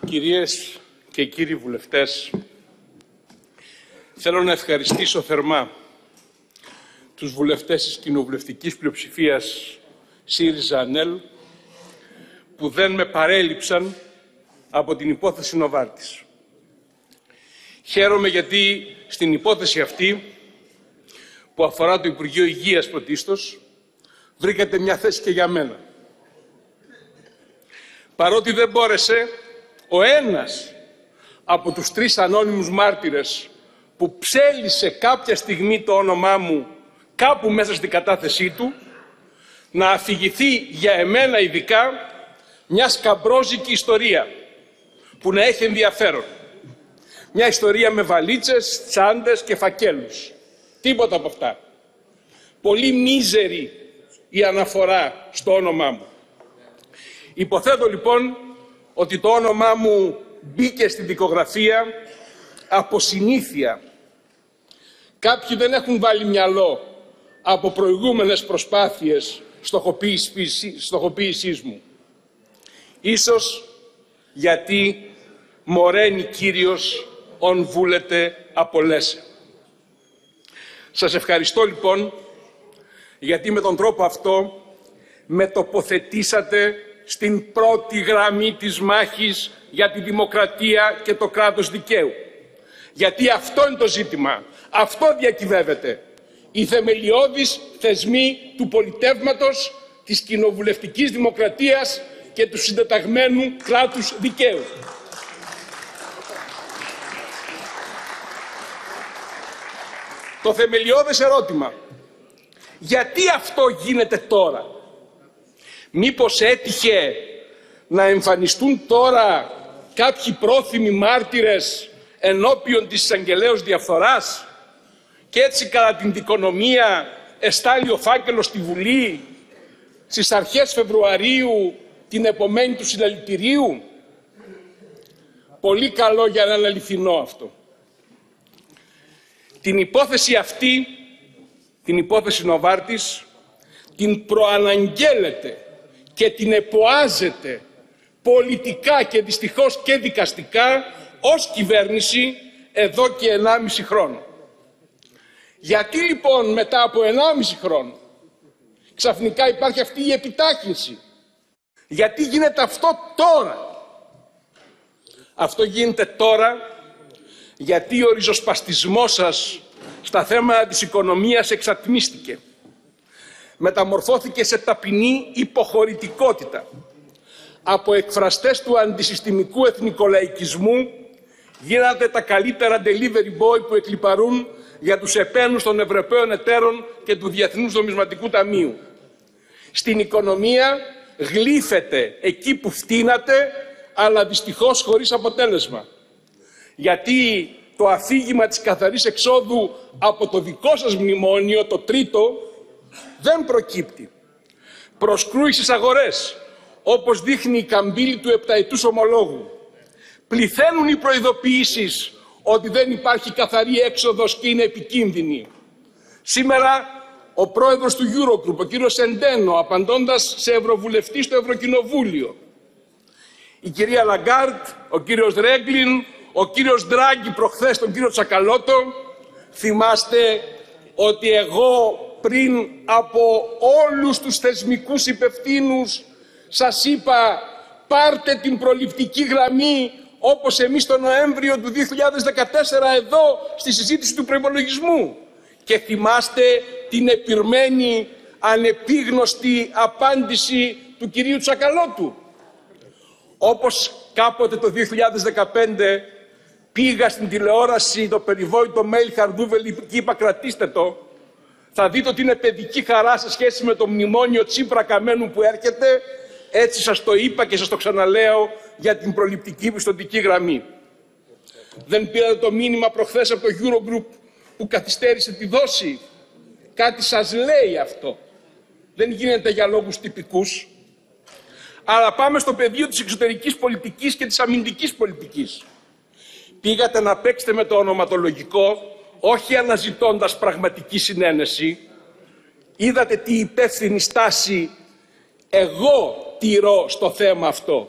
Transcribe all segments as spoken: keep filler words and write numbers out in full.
Κυρίες και κύριοι βουλευτές, θέλω να ευχαριστήσω θερμά τους βουλευτές της κοινοβουλευτικής πλειοψηφίας ΣΥΡΙΖΑ-ΑΝΕΛ που δεν με παρέλειψαν από την υπόθεση Νοβάρτης. Χαίρομαι γιατί στην υπόθεση αυτή που αφορά το Υπουργείο Υγείας πρωτίστως βρήκατε μια θέση και για μένα. Παρότι δεν μπόρεσε ο ένας από τους τρεις ανώνυμους μάρτυρες που ψέλισε κάποια στιγμή το όνομά μου κάπου μέσα στην κατάθεσή του να αφηγηθεί για εμένα ειδικά μια σκαμπρόζικη ιστορία που να έχει ενδιαφέρον. Μια ιστορία με βαλίτσες, τσάντες και φακέλους. Τίποτα από αυτά. Πολύ μίζερη η αναφορά στο όνομά μου. Υποθέτω λοιπόν ότι το όνομά μου μπήκε στην δικογραφία από συνήθεια. Κάποιοι δεν έχουν βάλει μυαλό από προηγούμενες προσπάθειες στοχοποίησής μου. Ίσως γιατί μοραίνει Κύριος ον βούλετε απολέσε. Σας ευχαριστώ λοιπόν γιατί με τον τρόπο αυτό με τοποθετήσατε στην πρώτη γραμμή της μάχης για τη δημοκρατία και το κράτος δικαίου. Γιατί αυτό είναι το ζήτημα. Αυτό διακυβεύεται. Οι θεμελιώδεις θεσμοί του πολιτεύματος, της κοινοβουλευτικής δημοκρατίας και του συντεταγμένου κράτους δικαίου. Το θεμελιώδες ερώτημα. Γιατί αυτό γίνεται τώρα? Μήπως έτυχε να εμφανιστούν τώρα κάποιοι πρόθυμοι μάρτυρες ενώπιον της εισαγγελέως διαφθοράς και έτσι κατά την δικονομία εστάλει ο φάκελος στη Βουλή στις αρχές Φεβρουαρίου την επομένη του συλλαλητηρίου? Πολύ καλό για να είναι αληθινό αυτό. Την υπόθεση αυτή, την υπόθεση Νοβάρτης, την προαναγγέλλεται και την εποάζεται πολιτικά και δυστυχώς και δικαστικά ως κυβέρνηση εδώ και ενάμιση χρόνο. Γιατί λοιπόν μετά από ενάμιση χρόνο ξαφνικά υπάρχει αυτή η επιτάχυνση? Γιατί γίνεται αυτό τώρα? Αυτό γίνεται τώρα γιατί ο ριζοσπαστισμός σας στα θέματα της οικονομίας εξατμίστηκε. Μεταμορφώθηκε σε ταπεινή υποχωρητικότητα. Από εκφραστές του αντισυστημικού εθνικολαϊκισμού γίνατε τα καλύτερα delivery boy που εκλιπαρούν για τους επένους των Ευρωπαίων εταίρων και του Διεθνούς Νομισματικού Ταμείου. Στην οικονομία γλύφετε εκεί που φτύνατε, αλλά δυστυχώς χωρίς αποτέλεσμα. Γιατί το αφήγημα της καθαρής εξόδου από το δικό σας μνημόνιο, το τρίτο, δεν προκύπτει. Προσκρούει στις αγορές, όπως δείχνει η καμπύλη του επταετούς ομολόγου. Πληθαίνουν οι προειδοποιήσεις ότι δεν υπάρχει καθαρή έξοδος και είναι επικίνδυνη. Σήμερα ο πρόεδρος του Eurogroup, ο κύριος Σεντένο, απαντώντας σε ευρωβουλευτή στο Ευρωκοινοβούλιο, η κυρία Λαγκάρτ, ο κύριος Ρέγκλιν, ο κύριος Ντράγκη προχθές τον κύριο Τσακαλώτο, θυμάστε ότι εγώ πριν από όλους τους θεσμικούς υπευθύνους σας είπα πάρτε την προληπτική γραμμή όπως εμείς τον Νοέμβριο του δύο χιλιάδες δεκατέσσερα εδώ στη συζήτηση του προϋπολογισμού. Και θυμάστε την επιρμένη ανεπίγνωστη απάντηση του κυρίου Τσακαλώτου. Όπως κάποτε το δύο χιλιάδες δεκαπέντε πήγα στην τηλεόραση το περιβόητο mail Χαρδούβελη και είπα κρατήστε το. Θα δείτε ότι είναι παιδική χαρά σε σχέση με το μνημόνιο Τσίπρα Καμένου που έρχεται. Έτσι σας το είπα και σας το ξαναλέω για την προληπτική πιστωτική γραμμή. Δεν πήρατε το μήνυμα προχθές από το Eurogroup που καθυστέρησε τη δόση? Κάτι σας λέει αυτό. Δεν γίνεται για λόγους τυπικούς. Αλλά πάμε στο πεδίο της εξωτερικής πολιτικής και της αμυντικής πολιτικής. Πήγατε να παίξετε με το ονοματολογικό, όχι αναζητώντας πραγματική συνένεση. Είδατε τι υπεύθυνη στάση εγώ τηρώ στο θέμα αυτό.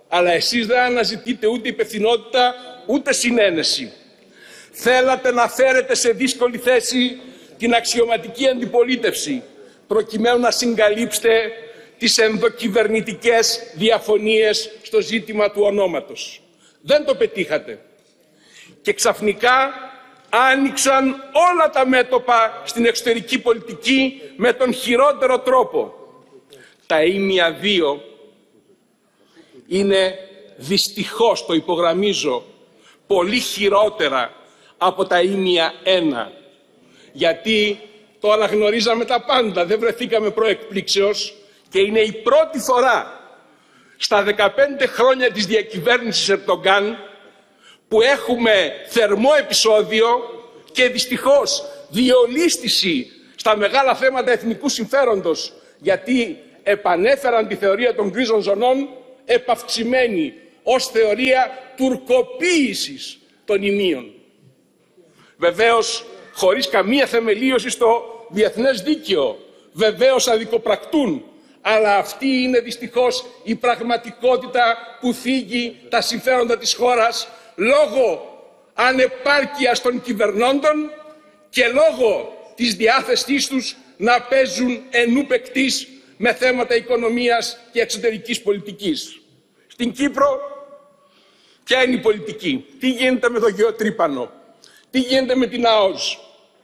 Αλλά εσείς δεν αναζητείτε ούτε υπευθυνότητα, ούτε συνένεση. Θέλατε να φέρετε σε δύσκολη θέση την αξιωματική αντιπολίτευση, προκειμένου να συγκαλύψετε τις ενδοκυβερνητικές διαφωνίες στο ζήτημα του ονόματος. Δεν το πετύχατε. Και ξαφνικά άνοιξαν όλα τα μέτωπα στην εξωτερική πολιτική με τον χειρότερο τρόπο. Τα ήμια δύο είναι, δυστυχώς το υπογραμμίζω, πολύ χειρότερα από τα ήμια ένα. Γιατί το αναγνωρίζαμε τα πάντα, δεν βρεθήκαμε προεκπλήξεως και είναι η πρώτη φορά στα δεκαπέντε χρόνια της διακυβέρνησης Ερντογκάν που έχουμε θερμό επεισόδιο και δυστυχώς διολίσθηση στα μεγάλα θέματα εθνικού συμφέροντος, γιατί επανέφεραν τη θεωρία των γκρίζων ζωνών επαυξημένη ως θεωρία τουρκοποίησης των ημείων. Βεβαίως χωρίς καμία θεμελίωση στο διεθνές δίκαιο, βεβαίως αδικοπρακτούν, αλλά αυτή είναι δυστυχώς η πραγματικότητα που θίγει τα συμφέροντα της χώρας λόγω ανεπάρκειας των κυβερνώντων και λόγω της διάθεσής τους να παίζουν ενού παικτής με θέματα οικονομίας και εξωτερικής πολιτικής. Στην Κύπρο, ποια είναι η πολιτική, τι γίνεται με το γεωτρύπανο, τι γίνεται με την ΑΟΣ.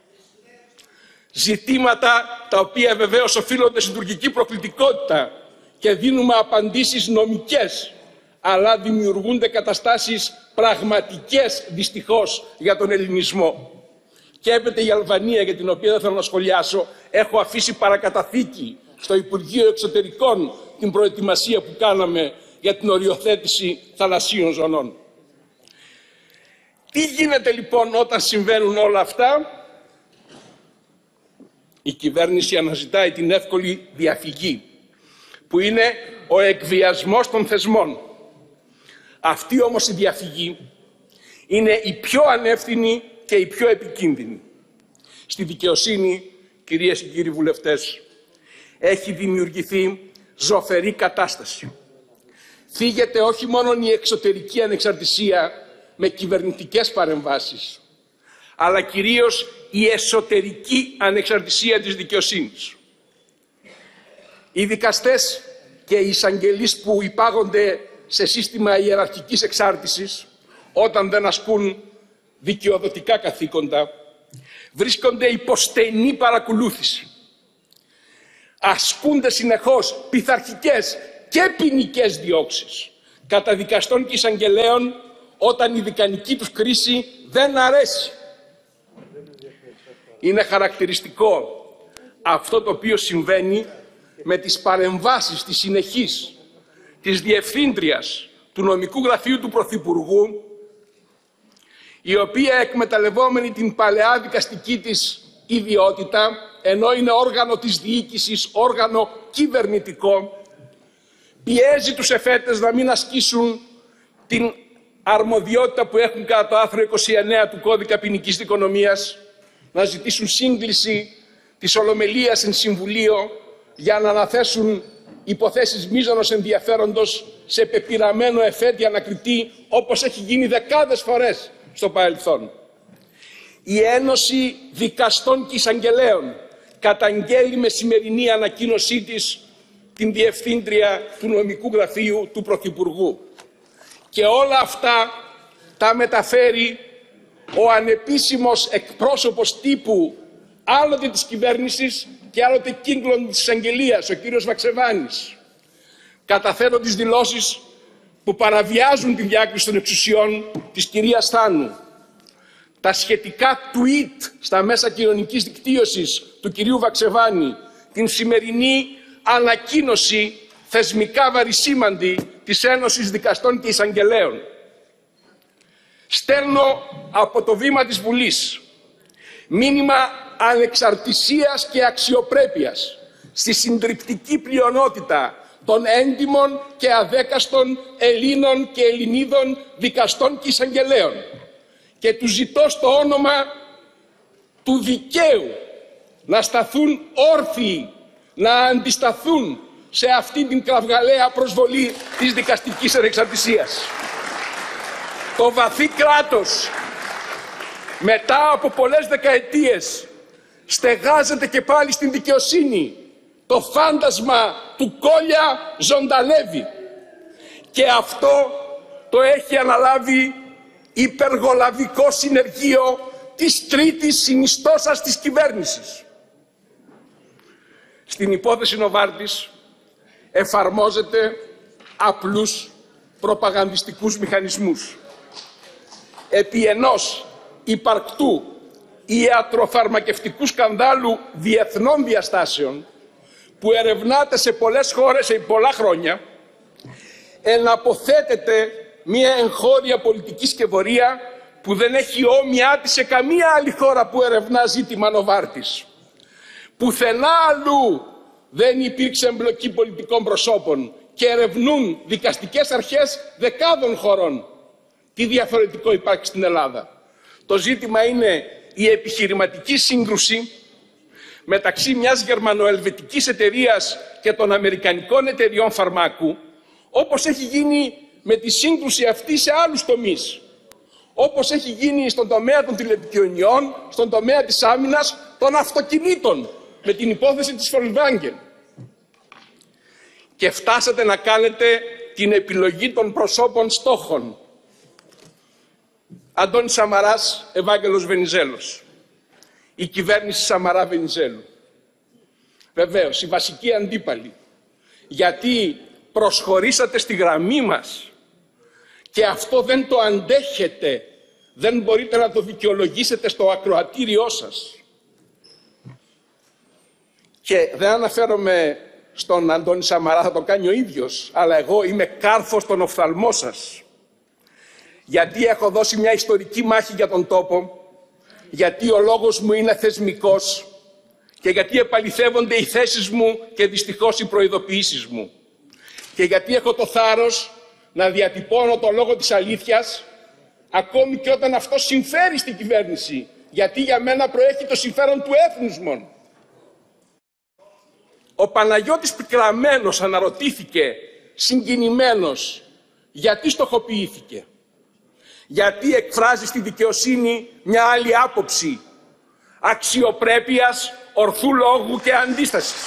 Ζητήματα τα οποία βεβαίως οφείλονται στην τουρκική προκλητικότητα και δίνουμε απαντήσεις νομικές, αλλά δημιουργούνται καταστάσεις πραγματικές δυστυχώς για τον ελληνισμό. Και έπειτα η Αλβανία, για την οποία δεν θέλω να σχολιάσω, έχω αφήσει παρακαταθήκη στο Υπουργείο Εξωτερικών την προετοιμασία που κάναμε για την οριοθέτηση θαλασσίων ζωνών. Τι γίνεται λοιπόν όταν συμβαίνουν όλα αυτά? Η κυβέρνηση αναζητάει την εύκολη διαφυγή, που είναι ο εκβιασμός των θεσμών. Αυτή όμως η διαφυγή είναι η πιο ανεύθυνη και η πιο επικίνδυνη. Στη δικαιοσύνη, κυρίες και κύριοι βουλευτές, έχει δημιουργηθεί ζωφερή κατάσταση. Θίγεται όχι μόνο η εξωτερική ανεξαρτησία με κυβερνητικές παρεμβάσεις, αλλά κυρίως η εσωτερική ανεξαρτησία της δικαιοσύνης. Οι δικαστές και οι εισαγγελείς που υπάγονται σε σύστημα ιεραρχικής εξάρτησης, όταν δεν ασκούν δικαιοδοτικά καθήκοντα, βρίσκονται υπό στενή παρακολούθηση. Ασκούνται συνεχώς πειθαρχικές και ποινικές διώξεις κατά δικαστών και εισαγγελέων όταν η δικανική τους κρίση δεν αρέσει. Είναι χαρακτηριστικό αυτό το οποίο συμβαίνει με τις παρεμβάσεις της συνεχής της Διευθύντριας του Νομικού Γραφείου του Πρωθυπουργού, η οποία, εκμεταλλευόμενη την παλαιά δικαστική της ιδιότητα, ενώ είναι όργανο της διοίκησης, όργανο κυβερνητικό, πιέζει τους εφέτες να μην ασκήσουν την αρμοδιότητα που έχουν κατά το άρθρο είκοσι εννέα του Κώδικα Ποινικής Δικονομίας, να ζητήσουν σύγκληση της Ολομελίας εν Συμβουλίο για να αναθέσουν υποθέσεις μείζωνος ενδιαφέροντος σε πεπειραμένο εφέτη ανακριτή, όπως έχει γίνει δεκάδες φορές στο παρελθόν. Η Ένωση Δικαστών και Εισαγγελέων καταγγέλει με σημερινή ανακοίνωσή της την Διευθύντρια του Νομικού Γραφείου του Πρωθυπουργού. Και όλα αυτά τα μεταφέρει ο ανεπίσημος εκπρόσωπος τύπου άλλοτε της κυβέρνησης και άλλοτε κύκλων της εισαγγελίας, ο κύριος Βαξεβάνης. Καταθέτω τις δηλώσεις που παραβιάζουν τη διάκριση των εξουσιών της κυρίας Θάνου. Τα σχετικά tweet στα μέσα κοινωνικής δικτύωσης του κυρίου Βαξεβάνη, την σημερινή ανακοίνωση θεσμικά βαρισίμαντη της Ένωσης Δικαστών και Εισαγγελέων. Στέλνω από το βήμα της Βουλής μήνυμα ανεξαρτησίας και αξιοπρέπειας στη συντριπτική πλειονότητα των έντιμων και αδέκαστων Ελλήνων και Ελληνίδων δικαστών και εισαγγελέων και του ζητώ στο όνομα του δικαίου να σταθούν όρθιοι, να αντισταθούν σε αυτή την κραυγαλαία προσβολή της δικαστικής ανεξαρτησίας. Το βαθύ κράτος, μετά από πολλές δεκαετίες, στεγάζεται και πάλι στην δικαιοσύνη. Το φάντασμα του Κόλια ζωντανεύει. Και αυτό το έχει αναλάβει υπεργολαβικό συνεργείο της τρίτης συνιστώσας της κυβέρνησης. Στην υπόθεση Νοβάρτης εφαρμόζεται απλούς προπαγανδιστικούς μηχανισμούς. Επί ενός υπαρκτού ιατροφαρμακευτικού σκανδάλου διεθνών διαστάσεων που ερευνάται σε πολλές χώρες σε πολλά χρόνια, εναποθέτεται μια εγχώρια πολιτική σκευωρία που δεν έχει όμοιά της σε καμία άλλη χώρα που ερευνά ζήτημα Νοβάρτης. Πουθενά αλλού δεν υπήρξε εμπλοκή πολιτικών προσώπων και ερευνούν δικαστικές αρχές δεκάδων χωρών. Τι διαφορετικό υπάρχει στην Ελλάδα? Το ζήτημα είναι η επιχειρηματική σύγκρουση μεταξύ μιας γερμανοελβετικής εταιρείας και των αμερικανικών εταιριών φαρμάκου, όπως έχει γίνει με τη σύγκρουση αυτή σε άλλους τομείς. Όπως έχει γίνει στον τομέα των τηλεπικοινωνιών, στον τομέα της άμυνας, των αυτοκινήτων, με την υπόθεση της Volkswagen. Και φτάσατε να κάνετε την επιλογή των προσώπων στόχων. Αντώνης Σαμαράς, Ευάγγελος Βενιζέλος. Η κυβέρνηση Σαμαρά-Βενιζέλου. Βεβαίως, οι βασικοί αντίπαλοι. Γιατί προσχωρήσατε στη γραμμή μας και αυτό δεν το αντέχετε. Δεν μπορείτε να το δικαιολογήσετε στο ακροατήριό σας. Και δεν αναφέρομαι στον Αντώνη Σαμαρά, θα το κάνει ο ίδιος, αλλά εγώ είμαι κάρφος στον οφθαλμό σας. Γιατί έχω δώσει μια ιστορική μάχη για τον τόπο, γιατί ο λόγος μου είναι θεσμικός και γιατί επαληθεύονται οι θέσεις μου και δυστυχώς οι προειδοποιήσεις μου. Και γιατί έχω το θάρρος να διατυπώνω το λόγο της αλήθειας, ακόμη και όταν αυτό συμφέρει στην κυβέρνηση, γιατί για μένα προέχει το συμφέρον του έθνους μόνο. Ο Παναγιώτης Πικραμένος αναρωτήθηκε συγκινημένος γιατί στοχοποιήθηκε. Γιατί εκφράζει στη δικαιοσύνη μια άλλη άποψη αξιοπρέπειας, ορθού λόγου και αντίστασης.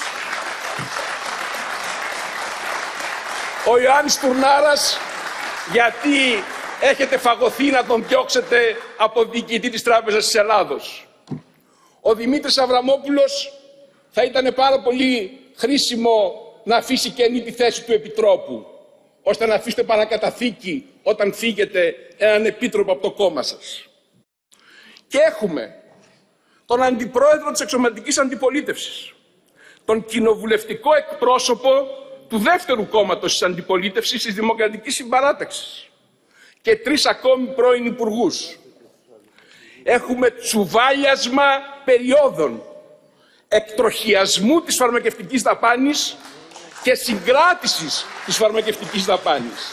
Ο Ιωάννης Τουρνάρας, γιατί έχετε φαγωθεί να τον διώξετε από διοικητή της Τράπεζας της Ελλάδος. Ο Δημήτρης Αβραμόπουλος θα ήταν πάρα πολύ χρήσιμο να αφήσει κενή τη θέση του Επιτρόπου, ώστε να αφήσετε παρακαταθήκη όταν φύγετε έναν επίτροπο από το κόμμα σας. Και έχουμε τον αντιπρόεδρο της εξωματικής αντιπολίτευσης, τον κοινοβουλευτικό εκπρόσωπο του δεύτερου κόμματος της αντιπολίτευσης, της Δημοκρατικής Συμπαράταξης και τρεις ακόμη πρώην υπουργούς. Έχουμε τσουβάλιασμα περιόδων, εκτροχιασμού της φαρμακευτικής δαπάνης και συγκράτησης της φαρμακευτικής δαπάνης.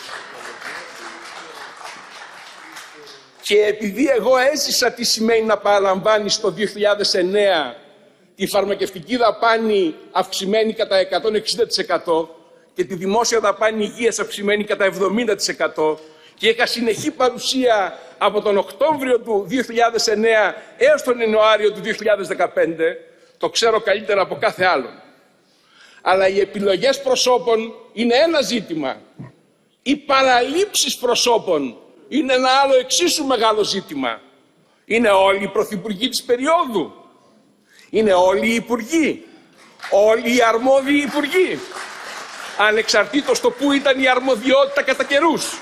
Και επειδή εγώ έζησα τι σημαίνει να παραλαμβάνεις το δύο χιλιάδες εννέα τη φαρμακευτική δαπάνη αυξημένη κατά εκατόν εξήντα τοις εκατό και τη δημόσια δαπάνη υγείας αυξημένη κατά εβδομήντα τοις εκατό και είχα συνεχή παρουσία από τον Οκτώβριο του δύο χιλιάδες εννέα έως τον Ιανουάριο του δύο χιλιάδες δεκαπέντε, το ξέρω καλύτερα από κάθε άλλον. Αλλά οι επιλογές προσώπων είναι ένα ζήτημα. Οι παραλήψεις προσώπων είναι ένα άλλο εξίσου μεγάλο ζήτημα. Είναι όλοι οι πρωθυπουργοί της περίοδου. Είναι όλοι οι υπουργοί. Όλοι οι αρμόδιοι υπουργοί. Ανεξαρτήτως το που ήταν η αρμοδιότητα κατά καιρούς.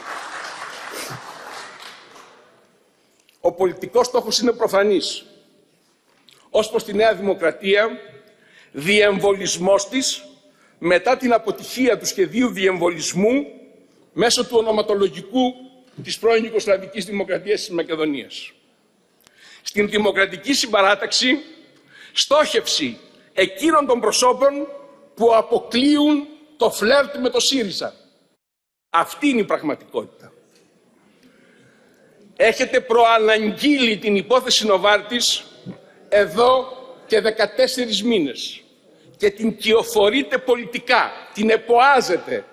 Ο πολιτικός στόχος είναι προφανής. Ως προς τη Νέα Δημοκρατία, διεμβολισμός της μετά την αποτυχία του σχεδίου διεμβολισμού μέσω του ονοματολογικού της πρώην Ιουγκοσλαβικής Δημοκρατίας της Μακεδονίας. Στην Δημοκρατική Συμπαράταξη, στόχευση εκείνων των προσώπων που αποκλείουν το φλερτ με το ΣΥΡΙΖΑ. Αυτή είναι η πραγματικότητα. Έχετε προαναγγείλει την υπόθεση Νοβάρτης εδώ και δεκατέσσερις μήνες. και την κυοφορείτε πολιτικά, την εποάζετε.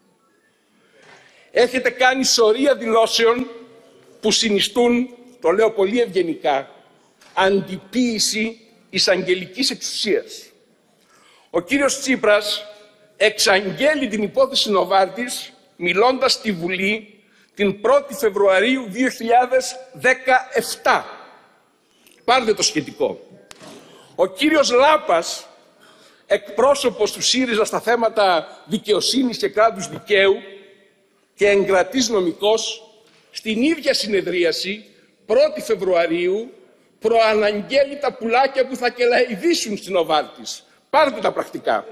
Έχετε κάνει σωρία δηλώσεων που συνιστούν, το λέω πολύ ευγενικά, αντιποίηση εισαγγελικής εξουσίας. Ο κύριος Τσίπρας εξαγγέλει την υπόθεση Νοβάρτης μιλώντας στη Βουλή την πρώτη Φεβρουαρίου δύο χιλιάδες δεκαεπτά. Πάρτε το σχετικό. Ο κύριος Λάπας, εκπρόσωπος του ΣΥΡΙΖΑ στα θέματα δικαιοσύνης και κράτους δικαίου και εγκρατής νομικός, στην ίδια συνεδρίαση, πρώτη Φεβρουαρίου, προαναγγέλει τα πουλάκια που θα κελαηδήσουν στην Νοβάρτης. Πάρτε τα πρακτικά.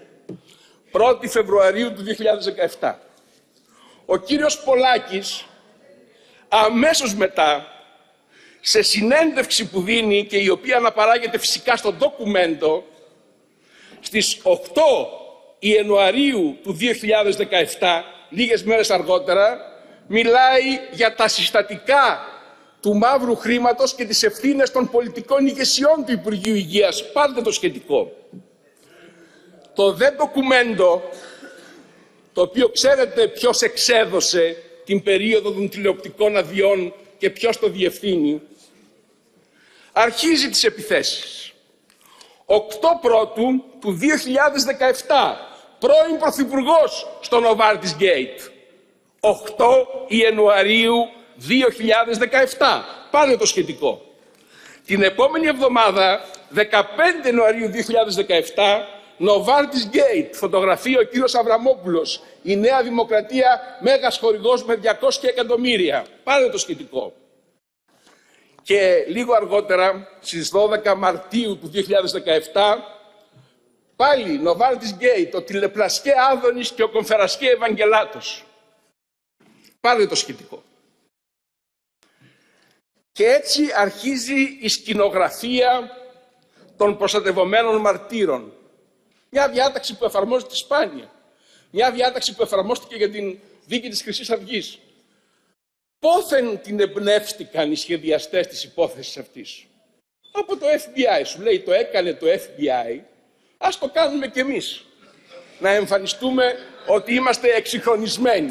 πρώτη Φεβρουαρίου του δύο χιλιάδες δεκαεπτά. Ο κύριος Πολάκης, αμέσως μετά, σε συνέντευξη που δίνει και η οποία αναπαράγεται φυσικά στο ντοκουμέντο, στις οκτώ Ιανουαρίου του δύο χιλιάδες δεκαεπτά, λίγες μέρες αργότερα, μιλάει για τα συστατικά του μαύρου χρήματος και τις ευθύνες των πολιτικών ηγεσιών του Υπουργείου Υγείας. Πάρτε το σχετικό. Το δε ντοκουμέντο, το οποίο ξέρετε ποιος εξέδωσε την περίοδο των τηλεοπτικών αδειών και ποιος το διευθύνει, αρχίζει τις επιθέσεις. οκτώ Πρώτου του δύο χιλιάδες δεκαεπτά, πρώην Πρωθυπουργός στο Novartis Gate. οκτώ Ιανουαρίου δύο χιλιάδες δεκαεπτά. Πάρτε το σχετικό. Την επόμενη εβδομάδα, δεκαπέντε Ιανουαρίου δύο χιλιάδες δεκαεπτά, Novartis Gate, φωτογραφία ο κύριος Αβραμόπουλος, η Νέα Δημοκρατία, μέγας χορηγός με διακόσια εκατομμύρια. Πάρτε το σχετικό. Και λίγο αργότερα, στις δώδεκα Μαρτίου του δύο χιλιάδες δεκαεπτά, πάλι Novartis Gate, ο Τηλεπλασκέ Άδωνης και ο Κομφερασκέ Ευαγγελάτος. Πάρτε το σχετικό. Και έτσι αρχίζει η σκηνογραφία των προστατευομένων μαρτύρων. Μια διάταξη που εφαρμόζεται σπάνια. Μια διάταξη που εφαρμόστηκε για την δίκη της Χρυσής Αυγής. Πόθεν την εμπνεύστηκαν οι σχεδιαστές της υπόθεσης αυτής? Από το εφ μπι άι. Σου λέει το έκανε το εφ μπι άι, ας το κάνουμε κι εμείς. Να εμφανιστούμε ότι είμαστε εξυγχρονισμένοι.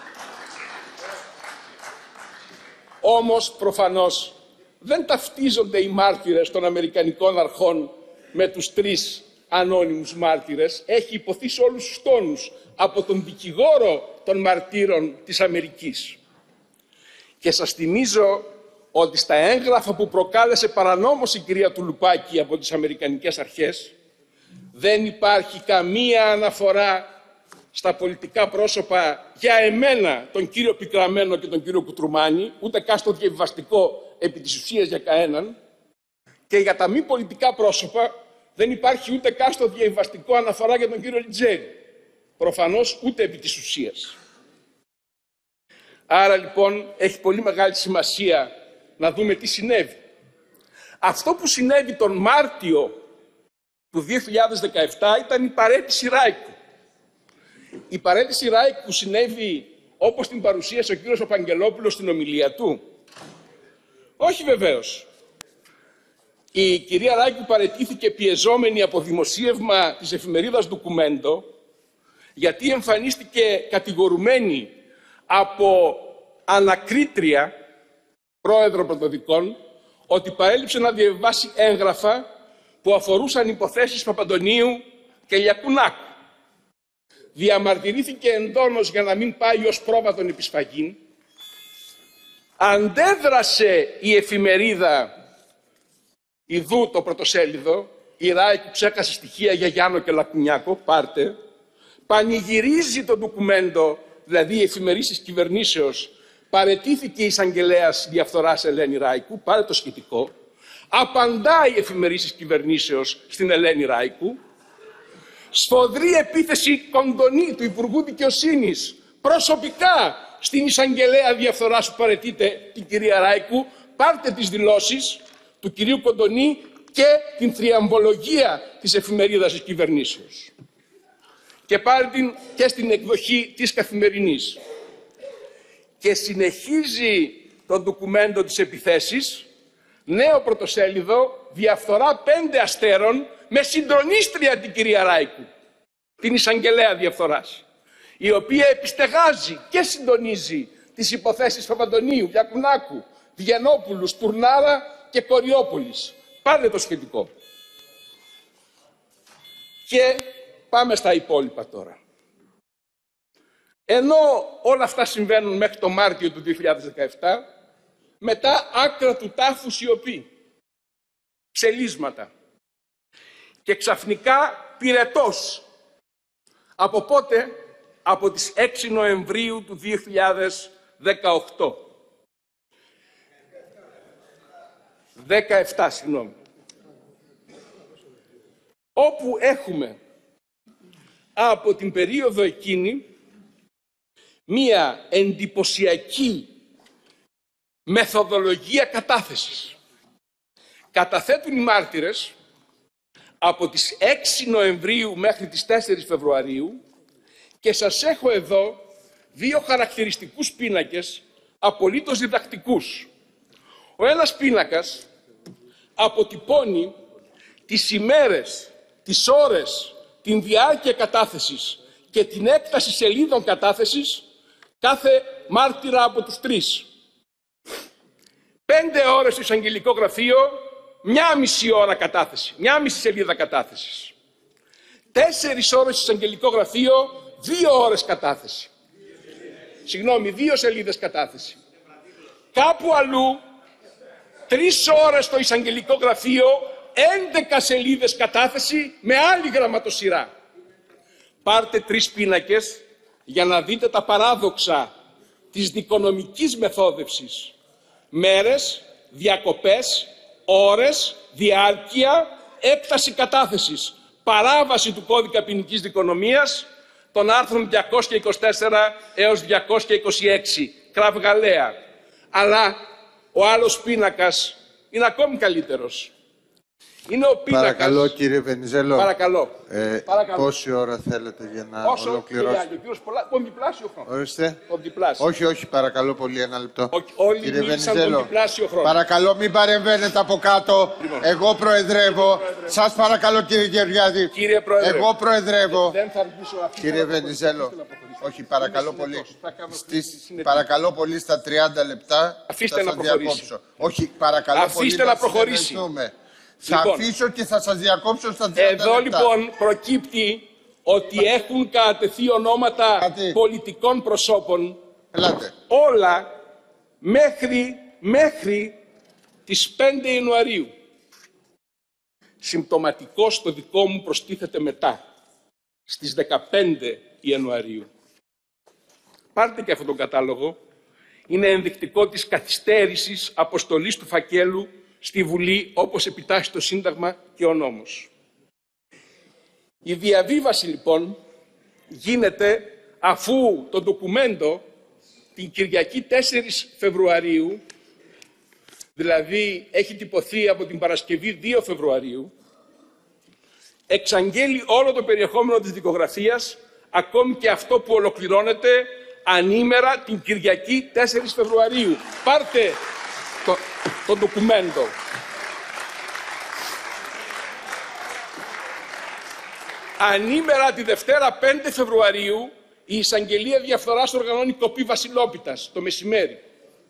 Όμως, προφανώς, δεν ταυτίζονται οι μάρτυρες των Αμερικανικών αρχών με τους τρεις ανώνυμους μάρτυρες. Έχει υποθεί σε όλους τους τόνους από τον δικηγόρο των μαρτύρων της Αμερικής. Και σας θυμίζω ότι στα έγγραφα που προκάλεσε παρανόμως η κυρία Τουλουπάκη από τις Αμερικανικές αρχές, δεν υπάρχει καμία αναφορά στα πολιτικά πρόσωπα για εμένα, τον κύριο Πικραμένο και τον κύριο Κουτρουμάνη, ούτε καν στο διαβιβαστικό επί της ουσίας για κανέναν, και για τα μη πολιτικά πρόσωπα δεν υπάρχει ούτε καν στο διαβιβαστικό αναφορά για τον κύριο Λιτζέρη. Προφανώς ούτε επί της ουσίας. Άρα λοιπόν έχει πολύ μεγάλη σημασία να δούμε τι συνέβη. Αυτό που συνέβη τον Μάρτιο του δύο χιλιάδες δεκαεπτά ήταν η παραίτηση Ράικου. Η παραίτηση Ράικου που συνέβη όπως την παρουσίασε ο κύριος Παπαγγελόπουλος στην ομιλία του. Όχι βεβαίως. Η κυρία Ράικου παραιτήθηκε πιεζόμενη από δημοσίευμα της εφημερίδας Ντοκουμέντο, γιατί εμφανίστηκε κατηγορουμένη από ανακρίτρια, πρόεδρο πρωτοδικών, ότι παρέλειψε να διαβιβάσει έγγραφα που αφορούσαν υποθέσεις Παπαντονίου και Λιακουνάκου. Διαμαρτυρήθηκε εντόνως για να μην πάει ως πρόβατον επισφαγήν. Αντέδρασε η εφημερίδα, ιδού το πρωτοσέλιδο, η Ράικου ξέχασε στοιχεία για Γιάννο και Λακουνιάκο, πάρτε. Πανηγυρίζει το ντοκουμέντο, δηλαδή η εφημερίδα κυβερνήσεως, παραιτήθηκε η εισαγγελέας διαφθοράς Ελένη Ράικου, πάρε το σχετικό. Απαντάει η εφημερίδα κυβερνήσεως στην Ελένη Ράικου. Σφοδρή επίθεση Κοντονή, του Υπουργού Δικαιοσύνης, προσωπικά στην εισαγγελέα διαφθοράς που παραιτείται την κυρία Ράικου. Πάρτε τις δηλώσεις του κυρίου Κοντονή και την θριαμβολογία της εφημερίδας της κυβερνήσεως. Και πάρτε την και στην εκδοχή της Καθημερινής. Και συνεχίζει το ντοκουμέντο της επιθέσης, Νέο πρωτοσέλιδο, διαφθορά πέντε αστέρων, με συντρονίστρια την κυρία Ράικου, την εισαγγελέα διαφθοράς, η οποία επιστεγάζει και συντονίζει τις υποθέσεις Παπαντονίου, Διακουνάκου, Βγενόπουλου, Στουρνάρα και Κοριόπολης. Πάρτε το σχετικό. Και πάμε στα υπόλοιπα τώρα. Ενώ όλα αυτά συμβαίνουν μέχρι το Μάρτιο του δύο χιλιάδες δεκαεπτά, μετά άκρα του τάφου σιωπή, ψελίσματα. Και ξαφνικά πυρετός. Από πότε? Από τις έξι Νοεμβρίου του δύο χιλιάδες δεκαοκτώ. δεκαεπτά, συγγνώμη. Όπου έχουμε από την περίοδο εκείνη μία εντυπωσιακή μεθοδολογία κατάθεσης. Καταθέτουν οι μάρτυρες από τις έξι Νοεμβρίου μέχρι τις τέσσερις Φεβρουαρίου και σας έχω εδώ δύο χαρακτηριστικούς πίνακες απολύτως διδακτικούς. Ο ένας πίνακας αποτυπώνει τις ημέρες, τις ώρες, την διάρκεια κατάθεσης και την έκταση σελίδων κατάθεσης κάθε μάρτυρα από τους τρεις. Πέντε ώρες στο εισαγγελικό γραφείο, μια μισή ώρα κατάθεση, μια μισή σελίδα κατάθεσης. Τέσσερις ώρες στο εισαγγελικό γραφείο, δύο ώρες κατάθεση. Συγγνώμη, δύο σελίδες κατάθεση. Κάπου αλλού, τρεις ώρες στο εισαγγελικό γραφείο, έντεκα σελίδες κατάθεση με άλλη γραμματοσυρά. Πάρτε τρεις πίνακες για να δείτε τα παράδοξα της δικονομικής μεθόδευσης. Μέρες, διακοπές, ώρες, διάρκεια, έκταση κατάθεσης. Παράβαση του κώδικα ποινικής δικονομίας των άρθρων διακόσια είκοσι τέσσερα έως διακόσια είκοσι έξι. Κραυγαλαία. Αλλά ο άλλος πίνακας είναι ακόμη καλύτερος. Είναι ο πίνακας... Παρακαλώ, κύριε Βενιζέλο. Παρακαλώ. Ε, Παρακαλώ. Πόση ώρα θέλετε για να Όσο ολοκληρώσετε? Ο κύριος Πολά... Τον διπλάσιο χρόνο. Ορίστε. Τον διπλάσιο. Όχι, όχι, παρακαλώ πολύ, ένα λεπτό. Ο... Όλοι κύριε μίλησαν Βενιζέλο, τον διπλάσιο χρόνο. παρακαλώ, μην παρεμβαίνετε από κάτω. Λοιπόν. Εγώ προεδρεύω. Σας παρακαλώ, κύριε Γεωργιάδη. Κύριε Πρόεδρε. Εγώ προεδρεύω. Δεν θα αργήσω αυτή. Κύριε Βενιζέλο. Όχι, παρακαλώ πολύ. Στις, παρακαλώ πολύ στα τριάντα λεπτά. Αφήστε να προχωρήσει. Όχι, παρακαλώ Αφήστε πολύ. να, να προχωρήσει. Θα λοιπόν, αφήσω και θα σας διακόψω στα τριάντα εδώ λεπτά. λοιπόν προκύπτει ότι έχουν κατατεθεί ονόματα Κάτι. πολιτικών προσώπων. Ελάτε. Όλα μέχρι, μέχρι τις πέντε Ιανουαρίου. Συμπτωματικό στο δικό μου προστίθεται μετά, στις δεκαπέντε Ιανουαρίου. Πάρτε και αυτόν τον κατάλογο. Είναι ενδεικτικό της καθυστέρησης αποστολής του φακέλου στη Βουλή, όπως επιτάσσει το Σύνταγμα και ο νόμος. Η διαβίβαση, λοιπόν, γίνεται αφού το ντοκουμέντο την Κυριακή τέσσερις Φεβρουαρίου, δηλαδή έχει τυπωθεί από την Παρασκευή δύο Φεβρουαρίου, εξαγγέλει όλο το περιεχόμενο της δικογραφίας, ακόμη και αυτό που ολοκληρώνεται ανήμερα την Κυριακή τέσσερις Φεβρουαρίου. Πάρτε το, το ντοκουμέντο. Ανήμερα τη Δευτέρα πέντε Φεβρουαρίου η εισαγγελία διαφθοράς οργανώνει κοπή Βασιλόπιτας το μεσημέρι.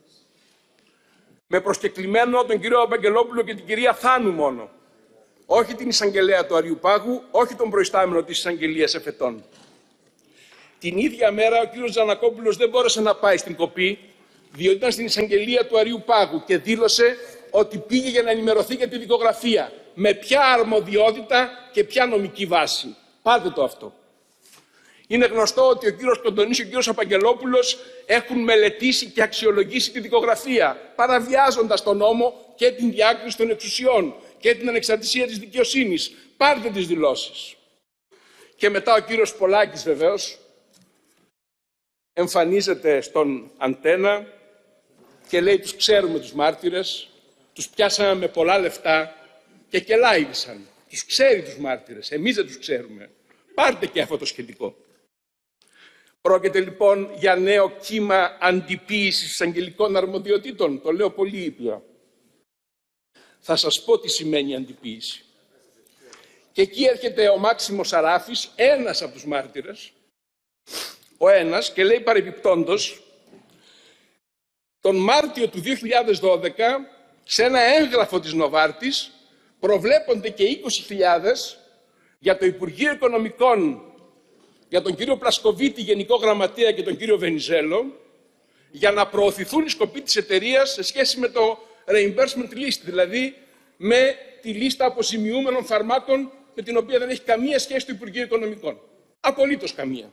Με προσκεκλημένο τον κύριο Βαγγελόπουλο και την κυρία Θάνου μόνο. Όχι την εισαγγελέα του Αριουπάγου, όχι τον προϊστάμενο της εισαγγελίας εφετών. Την ίδια μέρα ο κύριος Τζανακόπουλος δεν μπόρεσε να πάει στην κοπή, διότι ήταν στην εισαγγελία του Αριουπάγου και δήλωσε ότι πήγε για να ενημερωθεί για τη δικογραφία. Με ποια αρμοδιότητα και ποια νομική βάση. Πάρτε το αυτό. Είναι γνωστό ότι ο κύριος Κοντονής και ο κύριος Απαγγελόπουλος έχουν μελετήσει και αξιολογήσει τη δικογραφία, παραβιάζοντας τον νόμο και την διάκριση των εξουσιών και την ανεξαρτησία της δικαιοσύνης. Πάρτε τις δηλώσεις. Και μετά ο κύριος Πολάκης βεβαίως εμφανίζεται στον Αντένα και λέει τους ξέρουμε τους μάρτυρες, τους πιάσαμε με πολλά λεφτά και κελάιδισαν. Τους ξέρει τους μάρτυρες, εμείς δεν τους ξέρουμε. Πάρτε και αυτό το σχετικό. Πρόκειται λοιπόν για νέο κύμα αντιποίησης εισαγγελικών αρμοδιοτήτων. Το λέω πολύ ήπια. Θα σας πω τι σημαίνει αντιποίηση. Και εκεί έρχεται ο Μάξιμος Σαράφης, ένας από τους μάρτυρες, ο ένας, και λέει παρεπιπτόντος, τον Μάρτιο του δύο χιλιάδες δώδεκα, σε ένα έγγραφο της Νοβάρτης, προβλέπονται και είκοσι χιλιάδες για το Υπουργείο Οικονομικών, για τον κύριο Πλασκοβίτη, Γενικό Γραμματέα, και τον κύριο Βενιζέλο, για να προωθηθούν οι σκοποί της εταιρείας σε σχέση με το reimbursement list, δηλαδή με τη λίστα αποζημιούμενων φαρμάκων, με την οποία δεν έχει καμία σχέση το Υπουργείο Οικονομικών. Απολύτως καμία.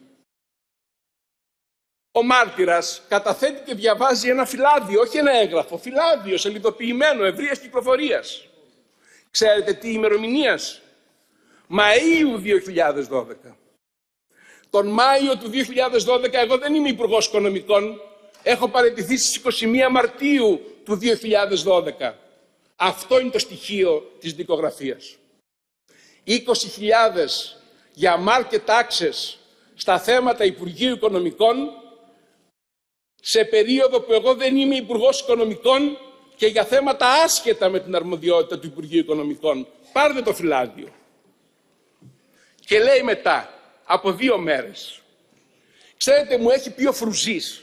Ο μάρτυρας καταθέτει και διαβάζει ένα φυλάδιο, όχι ένα έγγραφο, φυλάδιο σελιδοποιημένο, ευρείας κυκλοφορίας. Ξέρετε τι ημερομηνίας? Μαΐου δύο χιλιάδες δώδεκα. Τον Μάιο του δύο χιλιάδες δώδεκα, εγώ δεν είμαι Υπουργός Οικονομικών, έχω παραιτηθεί στις είκοσι μία Μαρτίου του δύο χιλιάδες δώδεκα. Αυτό είναι το στοιχείο της δικογραφίας. είκοσι χιλιάδες για market access στα θέματα Υπουργείου Οικονομικών, σε περίοδο που εγώ δεν είμαι Υπουργός Οικονομικών και για θέματα άσχετα με την αρμοδιότητα του Υπουργείου Οικονομικών. Πάρτε το φυλάδιο. Και λέει μετά, από δύο μέρες, ξέρετε, μου έχει πει ο Φρουζής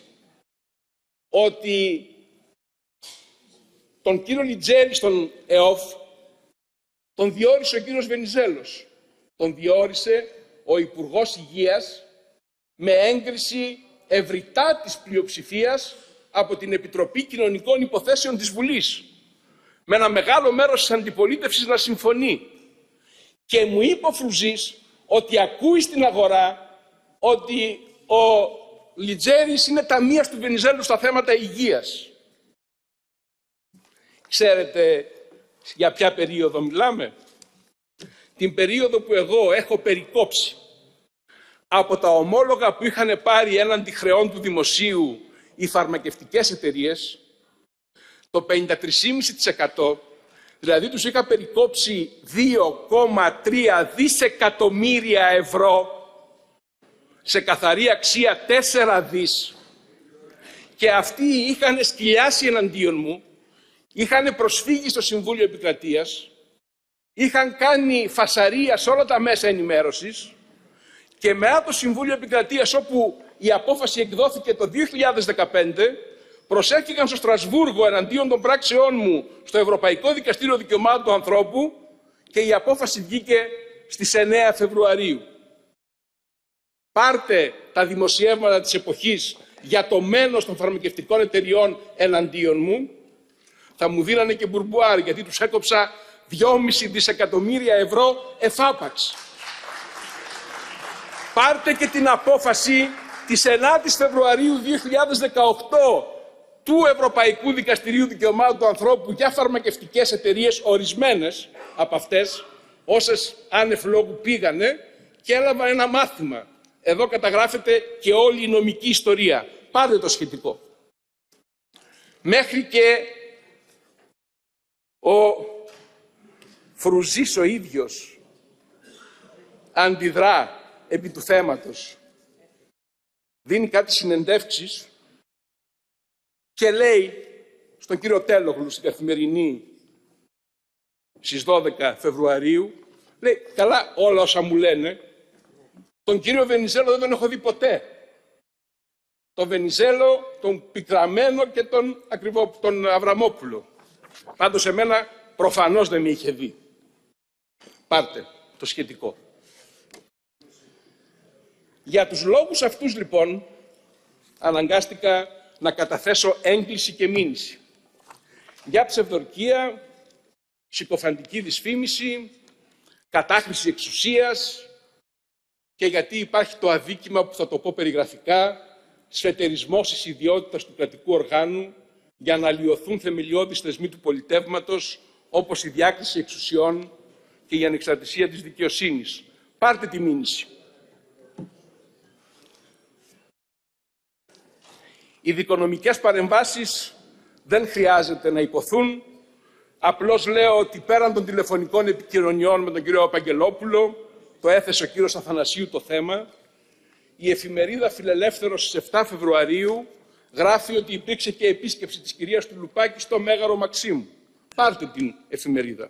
ότι τον κύριο Λιτζέρη στον ΕΟΦ τον διόρισε ο κύριος Βενιζέλος. Τον διόρισε ο Υπουργός Υγείας με έγκριση ευρυτά της πλειοψηφίας από την Επιτροπή Κοινωνικών Υποθέσεων της Βουλής, με ένα μεγάλο μέρος της αντιπολίτευσης να συμφωνεί. Και μου είπε ο Φρουζής ότι ακούει στην αγορά ότι ο Λιτζέρης είναι ταμείας του Βενιζέλου στα θέματα υγείας. Ξέρετε για ποια περίοδο μιλάμε? Την περίοδο που εγώ έχω περικόψει από τα ομόλογα που είχαν πάρει έναντι χρεών του δημοσίου οι φαρμακευτικές εταιρείες, το πενήντα τρία κόμμα πέντε τοις εκατό, δηλαδή τους είχα περικόψει δύο κόμμα τρία δισεκατομμύρια ευρώ σε καθαρή αξία τέσσερα δις, και αυτοί είχαν σκυλιάσει εναντίον μου, είχαν προσφύγει στο Συμβούλιο Επικρατείας, είχαν κάνει φασαρία σε όλα τα μέσα ενημέρωσης, και μετά το Συμβούλιο Επικρατείας, όπου η απόφαση εκδόθηκε το δύο χιλιάδες δεκαπέντε, προσέφυγαν στο Στρασβούργο εναντίον των πράξεών μου στο Ευρωπαϊκό Δικαστήριο Δικαιωμάτων του Ανθρώπου, και η απόφαση βγήκε στις εννέα Φεβρουαρίου. Πάρτε τα δημοσιεύματα της εποχής για το μένος των φαρμακευτικών εταιριών εναντίον μου, θα μου δίνανε και μπουρμπουάρ, γιατί τους έκοψα δυόμισι δισεκατομμύρια ευρώ εφάπαξ. Πάρτε και την απόφαση της ενάτης Φεβρουαρίου δύο χιλιάδες δεκαοκτώ του Ευρωπαϊκού Δικαστηρίου Δικαιωμάτων του Ανθρώπου για φαρμακευτικές εταιρείες, ορισμένες από αυτές, όσες άνευ λόγου πήγανε και έλαβαν ένα μάθημα. Εδώ καταγράφεται και όλη η νομική ιστορία. Πάρτε το σχετικό. Μέχρι και ο Φρουζής ο ίδιος αντιδρά επί του θέματος. Δίνει κάτι συνεντεύξεις και λέει στον κύριο Τέλογλου στην Καθημερινή στις δώδεκα Φεβρουαρίου, λέει, καλά όλα όσα μου λένε, τον κύριο Βενιζέλο δεν τον έχω δει ποτέ. Τον Βενιζέλο, τον Πικραμένο και τον, ακριβό, τον Αβραμόπουλο. Πάντως εμένα προφανώς δεν με είχε δει. Πάρτε το σχετικό. Για τους λόγους αυτούς λοιπόν αναγκάστηκα να καταθέσω έγκληση και μήνυση για ψευδορκία, συκοφαντική δυσφήμιση, κατάχρηση εξουσίας, και γιατί υπάρχει το αδίκημα που θα το πω περιγραφικά, σφετερισμός της ιδιότητας του κρατικού οργάνου για να αλλοιωθούν θεμελιώδεις θεσμοί του πολιτεύματος, όπως η διάκριση εξουσιών και η ανεξαρτησία της δικαιοσύνης. Πάρτε τη μήνυση. Οι δικονομικές παρεμβάσεις δεν χρειάζεται να υποθούν. Απλώς λέω ότι πέραν των τηλεφωνικών επικοινωνιών με τον κύριο Παπαγγελόπουλο, το έθεσε ο κύριος Αθανασίου το θέμα, η εφημερίδα Φιλελεύθερος στις επτά Φεβρουαρίου γράφει ότι υπήρξε και επίσκεψη της κυρίας του Λουπάκη στο Μέγαρο Μαξίμου. Πάρτε την εφημερίδα.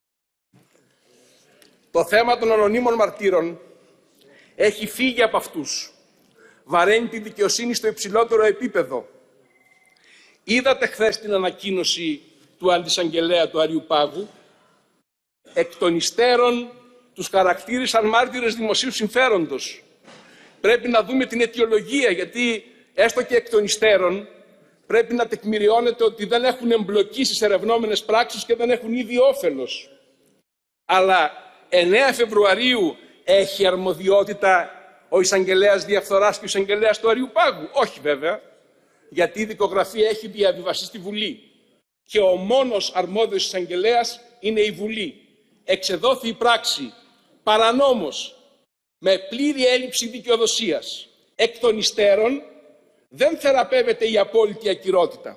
Το θέμα των ανωνύμων μαρτύρων έχει φύγει από αυτούς. Βαραίνει τη δικαιοσύνη στο υψηλότερο επίπεδο. Είδατε χθες την ανακοίνωση του Αντισαγγελέα του Αριουπάγου. Εκ των υστέρων τους χαρακτήρισαν μάρτυρες δημοσίου συμφέροντος. Πρέπει να δούμε την αιτιολογία, γιατί έστω και εκ των υστέρων πρέπει να τεκμηριώνεται ότι δεν έχουν εμπλοκή στις ερευνόμενες πράξεις και δεν έχουν ήδη όφελος. Αλλά εννέα Φεβρουαρίου έχει αρμοδιότητα ο εισαγγελέας διαφθοράς και ο εισαγγελέας του Αριουπάγου? Όχι βέβαια, γιατί η δικογραφία έχει διαβιβαστεί στη Βουλή και ο μόνος αρμόδιος εισαγγελέας είναι η Βουλή. Εξεδόθη η πράξη παρανόμως, με πλήρη έλλειψη δικαιοδοσίας. Εκ των υστέρων δεν θεραπεύεται η απόλυτη ακυρότητα.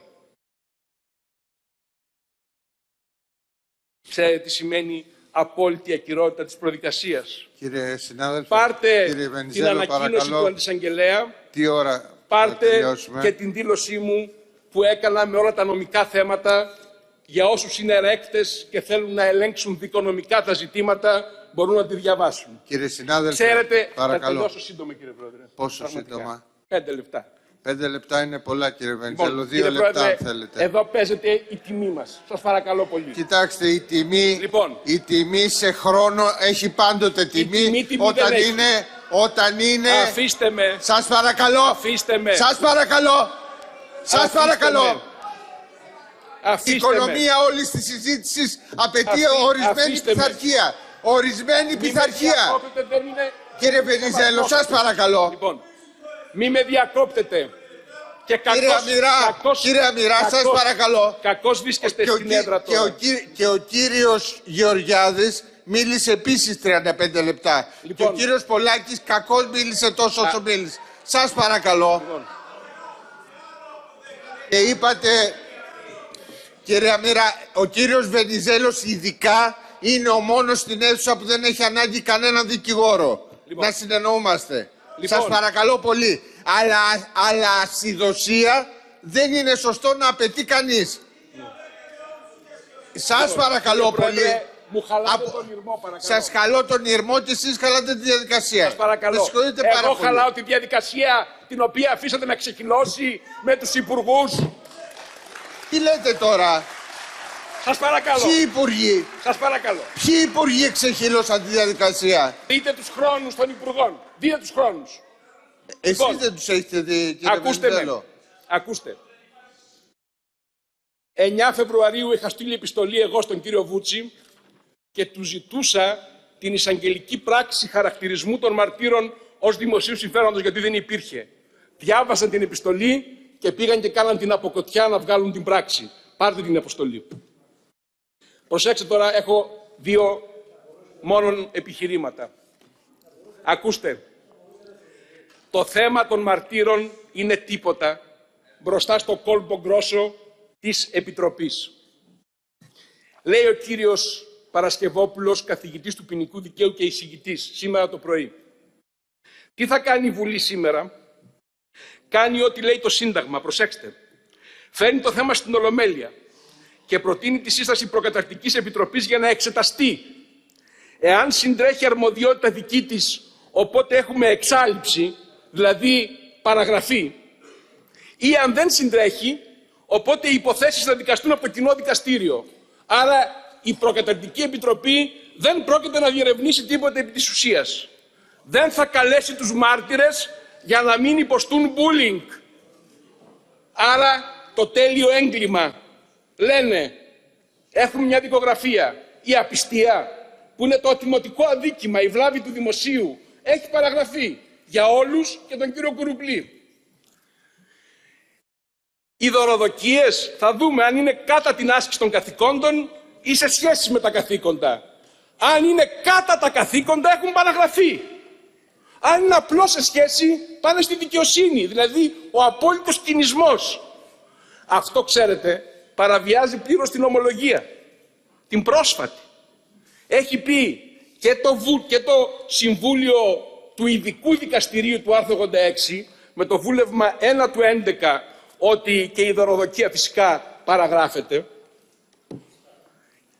Ξέρετε τι σημαίνει απόλυτη ακυρότητα της προδικασίας? Κύριε συνάδελφε, πάρτε κύριε Βενιζέλο, την ανακοίνωση παρακαλώ, του Αντισαγγελέα, τι ώρα πάρτε και την δήλωσή μου που έκανα με όλα τα νομικά θέματα. Για όσους είναι ερέκτες και θέλουν να ελέγξουν δικονομικά τα ζητήματα, μπορούν να τη διαβάσουν. Κύριε συνάδελφε, ξέρετε, παρακαλώ. θα τελειώσω σύντομα, κύριε Πρόεδρε. Πόσο Πραγματικά. σύντομα? Πέντε λεπτά. Πέντε λεπτά είναι πολλά, κύριε Βενιζέλο. Λοιπόν, Δύο κύριε λεπτά, Πρόεδρε, αν θέλετε. Εδώ παίζεται η τιμή μας. Σας παρακαλώ πολύ. Κοιτάξτε, η τιμή, Λοιπόν. η τιμή σε χρόνο έχει πάντοτε τιμή, τιμή, τιμή όταν, δεν είναι, έχει. όταν είναι... Αφήστε με. Σας παρακαλώ. Αφήστε με. Σας παρακαλώ. Σας Αφήστε παρακαλώ. με. Αφήστε Η οικονομία όλης της συζήτησης απαιτεί Αφή- ορισμένη αφήστε με. πειθαρχία. Ορισμένη Μη πειθαρχία. με διακόπτετε, δεν είναι... Κύριε Βενιζέλο, σας παρακαλώ. Λοιπόν, μη με διακόπτετε. Και κακώς, Κύριε Αμυρά, κακώς, κύριε Αμυρά, σας κακώς, παρακαλώ. Κακώς βρίσκεστε Και ο, στην κυ- έδρα και, ο, τώρα. κυ- και ο κύριος Γεωργιάδης μίλησε επίσης τριάντα πέντε λεπτά. Λοιπόν. Και ο κύριος Πολάκης κακώς μίλησε τόσο όσο μίλησε. Σας παρακαλώ. Λοιπόν. Και είπατε, κύριε Αμύρα, ο κύριος Βενιζέλος ειδικά είναι ο μόνος στην αίθουσα που δεν έχει ανάγκη κανέναν δικηγόρο. Λοιπόν. Να συνεννοούμαστε. Λοιπόν. Σας παρακαλώ πολύ. Αλλά, αλλά ασυδοσία δεν είναι σωστό να απαιτεί κανείς. Σας παρακαλώ Κύριε πολύ. Πρόεδρε, μου χαλάτε Από- τον ήρμο, παρακαλώ. Σας καλώ τον ήρμο και εσείς χαλάτε τη διαδικασία. Σας παρακαλώ. Με συγχωρείτε πάρα Εγώ πολύ. χαλάω τη διαδικασία την οποία αφήσατε να ξεκυλώσει με τους υπουργούς. Τι λέτε τώρα? Σας παρακαλώ. Ποιοι υπουργοί, Σας παρακαλώ. ποιοι υπουργοί ξεχύλωσαν τη διαδικασία? Δείτε τους χρόνους των υπουργών. Δείτε τους χρόνους. Εσείς Λοιπόν, δεν τους έχετε δει, κύριε Ακούστε Βενιζέλο? με. Ακούστε. εννέα Φεβρουαρίου είχα στείλει επιστολή εγώ στον κύριο Βούτσι και του ζητούσα την εισαγγελική πράξη χαρακτηρισμού των μαρτύρων ως δημοσίου συμφέροντος, γιατί δεν υπήρχε. Διάβασαν την επιστολή και πήγαν και κάναν την αποκοτιά να βγάλουν την πράξη. Πάρτε την αποστολή. Προσέξτε τώρα, έχω δύο μόνον επιχειρήματα. Ακούστε. Το θέμα των μαρτύρων είναι τίποτα μπροστά στο κόλπο γκρόσο της Επιτροπής. Λέει ο κύριος Παρασκευόπουλος, καθηγητής του ποινικού δικαίου και εισηγητής, σήμερα το πρωί. Τι θα κάνει η Βουλή σήμερα? Κάνει ό,τι λέει το Σύνταγμα, προσέξτε. Φέρνει το θέμα στην Ολομέλεια και προτείνει τη σύσταση προκαταρκτικής επιτροπής για να εξεταστεί. Εάν συντρέχει αρμοδιότητα δική της, οπότε έχουμε εξάλειψη, δηλαδή παραγραφή, ή αν δεν συντρέχει, οπότε οι υποθέσεις θα δικαστούν από το κοινό δικαστήριο. Άρα η προκαταρκτική επιτροπή δεν πρόκειται να διερευνήσει τίποτα επί της ουσίας. Δεν θα καλέσει τους μάρτυρες για να μην υποστούν bullying. Άρα το τέλειο έγκλημα, λένε, έχουμε μια δικογραφία. Η απιστία, που είναι το ατιμωτικό αδίκημα, η βλάβη του δημοσίου, έχει παραγραφεί για όλους και τον κύριο Κουρουπλή. Οι δωροδοκίες θα δούμε αν είναι κατά την άσκηση των καθηκόντων ή σε σχέση με τα καθήκοντα. Αν είναι κατά τα καθήκοντα έχουν παραγραφεί. Αν είναι απλώς σε σχέση, πάνε στη δικαιοσύνη, δηλαδή ο απόλυτος κινησμός. Αυτό, ξέρετε, παραβιάζει πλήρως την ομολογία, την πρόσφατη. Έχει πει και το, Βου, και το Συμβούλιο του Ειδικού Δικαστηρίου του άρθρου ογδόντα έξι, με το βούλευμα ένα του έντεκα, ότι και η δωροδοκία φυσικά παραγράφεται.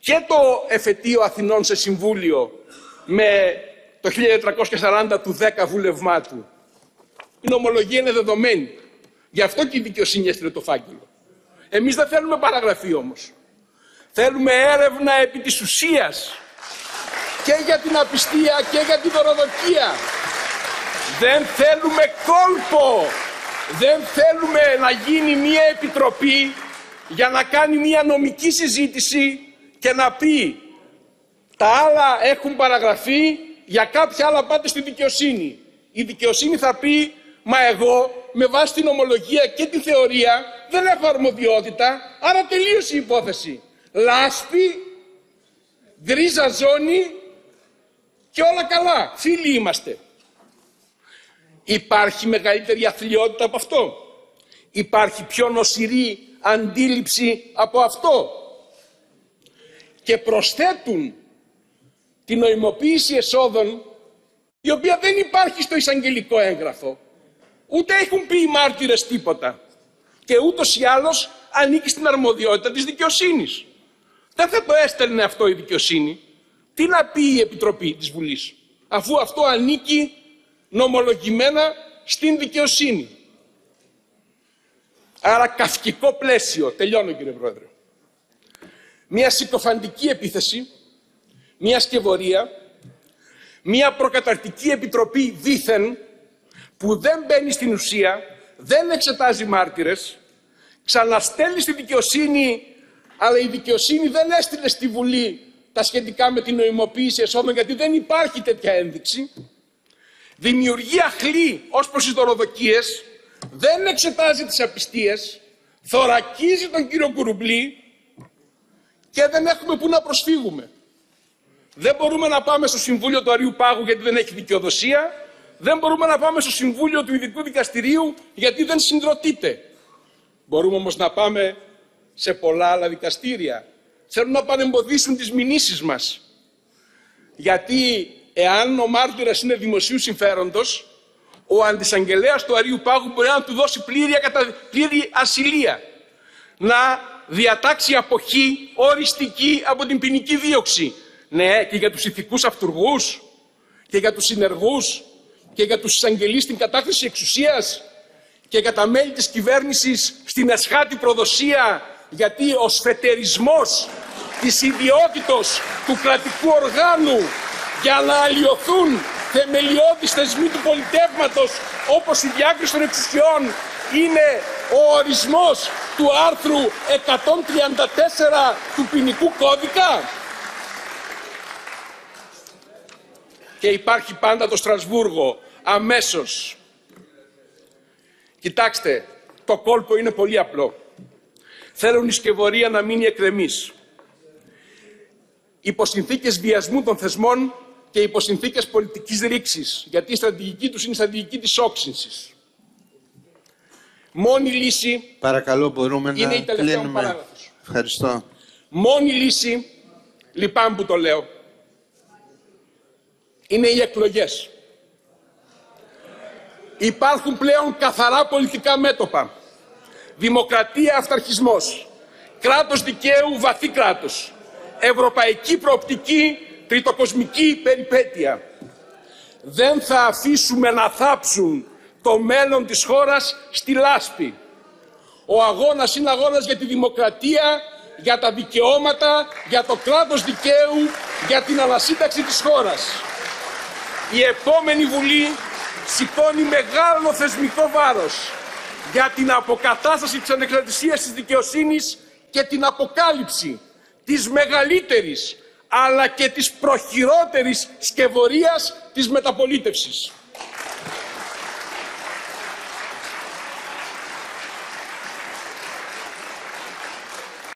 και το εφετείο Αθηνών σε συμβούλιο με το χίλια τετρακόσια σαράντα του δέκα βούλευμά του. Η νομολογία είναι δεδομένη. Γι' αυτό και η δικαιοσύνη έστειλε το φάκελο. Εμείς δεν θέλουμε παραγραφή όμως. Θέλουμε έρευνα επί της ουσίας και για την απιστία και για την δωροδοκία. Δεν θέλουμε κόλπο. Δεν θέλουμε να γίνει μία επιτροπή για να κάνει μία νομική συζήτηση και να πει τα άλλα έχουν παραγραφεί, για κάποια άλλα πάτε στη δικαιοσύνη. Η δικαιοσύνη θα πει, μα εγώ με βάση την ομολογία και την θεωρία δεν έχω αρμοδιότητα, άρα τελείωσε η υπόθεση. Λάσπη, γκρίζα ζώνη και όλα καλά. Φίλοι είμαστε. Υπάρχει μεγαλύτερη αθλιότητα από αυτό? Υπάρχει πιο νοσηρή αντίληψη από αυτό? Και προσθέτουν την νοημοποίηση εσόδων, η οποία δεν υπάρχει στο εισαγγελικό έγγραφο. Ούτε έχουν πει οι μάρτυρες τίποτα. Και ούτως ή άλλως ανήκει στην αρμοδιότητα της δικαιοσύνης. Δεν θα το έστελνε αυτό η δικαιοσύνη. Τι να πει η Επιτροπή της Βουλής, αφού αυτό ανήκει νομολογημένα στην δικαιοσύνη. Άρα καυκικό πλαίσιο. Τελειώνω, κύριε Πρόεδρε. Μια συκοφαντική επίθεση, μια σκευωρία, μια προκαταρκτική επιτροπή δήθεν που δεν μπαίνει στην ουσία, δεν εξετάζει μάρτυρες, ξαναστέλνει στη δικαιοσύνη, αλλά η δικαιοσύνη δεν έστειλε στη Βουλή τα σχετικά με την νοημοποίηση εσόδων, γιατί δεν υπάρχει τέτοια ένδειξη. Δημιουργεί αχλή ως προς τις δωροδοκίες, δεν εξετάζει τις απιστίες, θωρακίζει τον κύριο Κουρουμπλή και δεν έχουμε πού να προσφύγουμε. Δεν μπορούμε να πάμε στο Συμβούλιο του Αριού Πάγου γιατί δεν έχει δικαιοδοσία, δεν μπορούμε να πάμε στο Συμβούλιο του Ειδικού Δικαστηρίου γιατί δεν συγκροτείται. Μπορούμε όμως να πάμε σε πολλά άλλα δικαστήρια. Θέλουν να παρεμποδίσουν τις μηνύσεις μας. Γιατί εάν ο μάρτυρας είναι δημοσίου συμφέροντος, ο αντισαγγελέας του Αριού Πάγου μπορεί να του δώσει πλήρη, πλήρη ασυλία. Να διατάξει αποχή οριστική από την ποινική δίωξη. Ναι, και για τους ηθικούς αυτουργούς, και για τους συνεργούς, και για τους εισαγγελείς στην κατάχρηση εξουσίας, και για τα μέλη της κυβέρνησης στην εσχάτη προδοσία, γιατί ο σφετερισμός της ιδιότητος του κρατικού οργάνου για να αλλοιωθούν θεμελιώδεις θεσμοί του πολιτεύματος, όπως η διάκριση των εξουσιών, είναι ο ορισμός του άρθρου εκατόν τριάντα τέσσερα του ποινικού κώδικα. Και υπάρχει πάντα το Στρασβούργο, αμέσως. Κοιτάξτε, το κόλπο είναι πολύ απλό. Θέλουν η σκευωρία να μείνει εκρεμής. Υπό συνθήκες βιασμού των θεσμών και υπό συνθήκες πολιτικής ρήξης, γιατί η στρατηγική τους είναι η στρατηγική της όξυνσης. Μόνη λύση... Παρακαλώ, μπορούμε είναι να η τελευταία μου κλείνουμε. παράγραφος. Ευχαριστώ. Μόνη λύση, λυπάμαι που το λέω, είναι οι εκλογές. Υπάρχουν πλέον καθαρά πολιτικά μέτωπα. Δημοκρατία, αυταρχισμός. Κράτος δικαίου, βαθύ κράτος. Ευρωπαϊκή προοπτική, τριτοκοσμική περιπέτεια. Δεν θα αφήσουμε να θάψουν το μέλλον της χώρας στη λάσπη. Ο αγώνας είναι αγώνας για τη δημοκρατία, για τα δικαιώματα, για το κράτος δικαίου, για την ανασύνταξη της χώρας. Η επόμενη Βουλή σηκώνει μεγάλο θεσμικό βάρος για την αποκατάσταση της ανεξαρτησίας της δικαιοσύνης και την αποκάλυψη της μεγαλύτερης αλλά και της προχειρότερης σκευωρίας της μεταπολίτευσης.